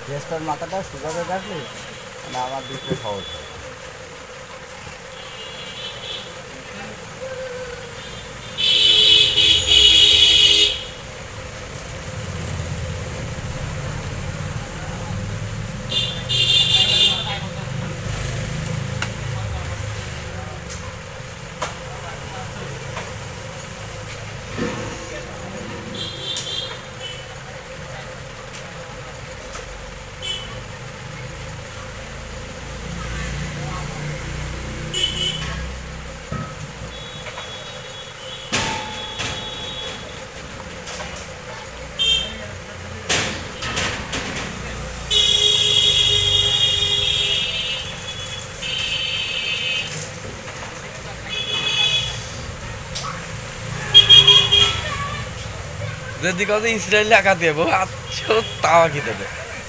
গ্যাসটার মাথাটা সুগারে রাখলে মানে আমার দিতে সহজ হয়। যদি কাউকে ইসরায়েল লেখা দেবো আচ্ছা তাও কি দেবে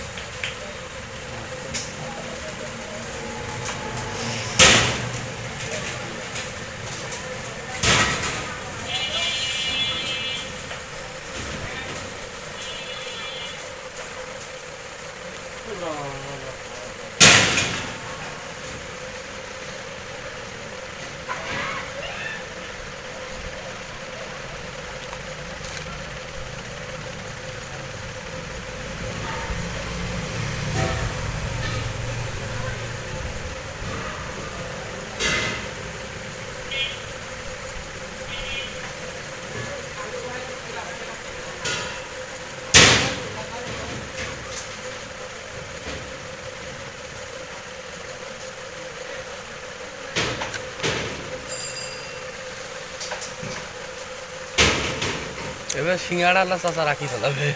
এবার সিঙ্গাড়া আল্লাহ চাচা রাখি ফেলাবে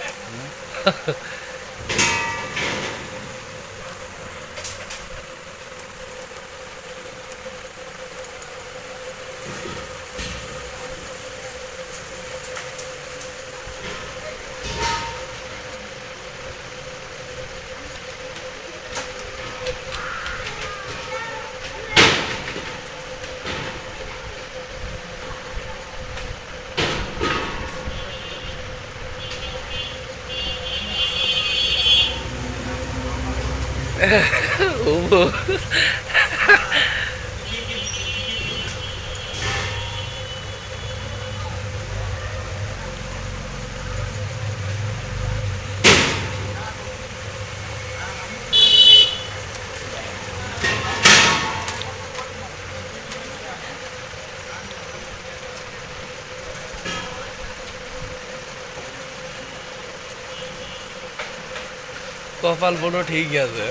오 কপাল বনো ঠিক আছে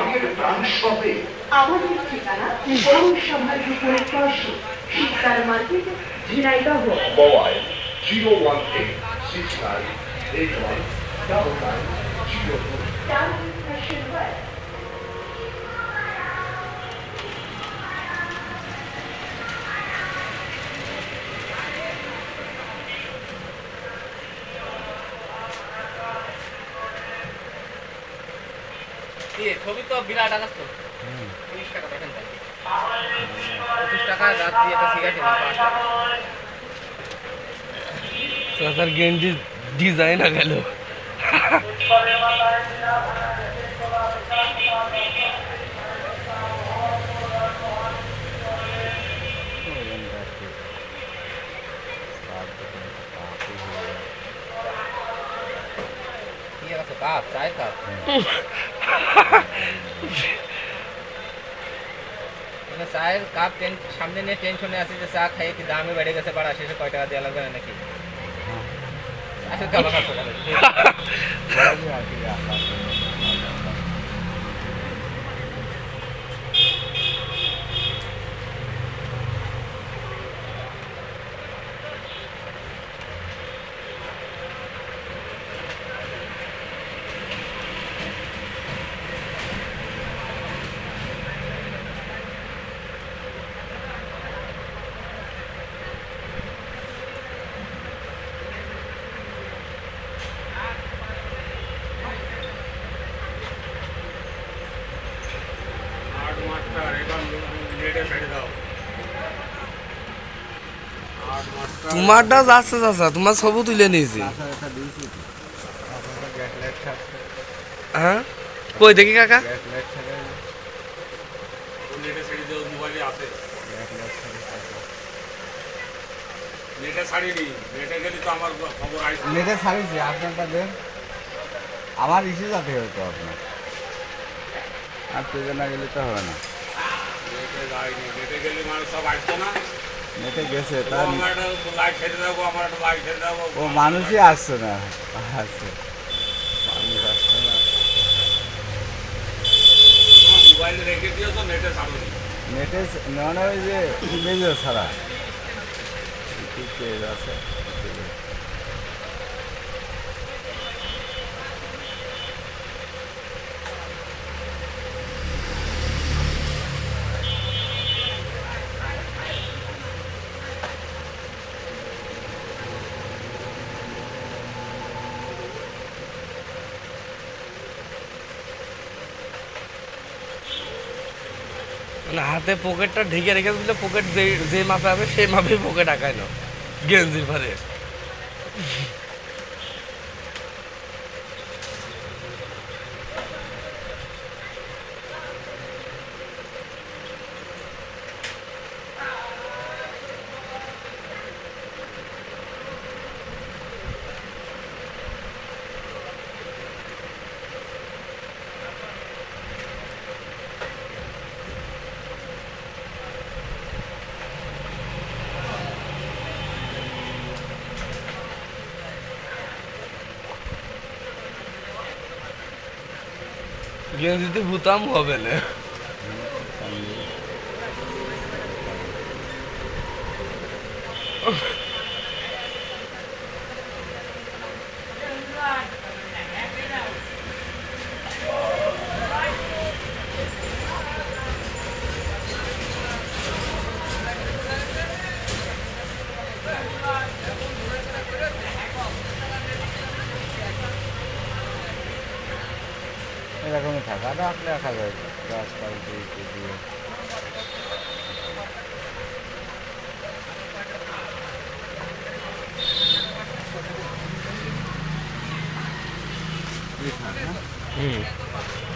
স্বামীর প্রাণ শপে। আমাদের ঠিকানা পৌরসভার উপরে পাশে শীতকাল মার্কেট, ঝিনাইদহ। মোবাইল 01869819902। ছবি তো বিরাট আকাশ তো 30 টাকা দেখেন ভাই 25 টাকা রাত দিয়ে একটা সিগারেট নিলাম 5 টাকা স্যার গেন্ডি ডিজাইন আ গেল ये रखो काप चाय काप মানে চায়ের কাপ সামনে নিয়ে টেনশনে আছে যে চা খাইয়ে কি দামে বেড়ে গেছে বাড়া শেষে কয় টাকা দেওয়া লাগবে না নাকি আসলে কাবা খাচ্ছ তোমারটা যাচ্ছে চাচা তোমার সবও তুলে নিয়েছি হ্যাঁ কই দেখি কাকা নেটে ছাড়িয়েছি আপনারটা দেন আমার ইস্যু যাতে হতো আপনার আর পেজে গেলে তো হবে না নেটে গেছে তার ও মানুষই আসছে না আসছে মানুষ আসছে না নেটে মানে ওই যে ইমেজও ছাড়া পেজ আছে মানে হাতে পকেটটা ঢেকে রেখে দিলে পকেট যে মাপে হবে সেই মাপে পকেট আঁকায় না গেঞ্জির ভারে গেঞ্জিতে বুতাম হবে না এরকমই থাকা রাখলে রাখা যায় গাছপাল দিয়ে হুম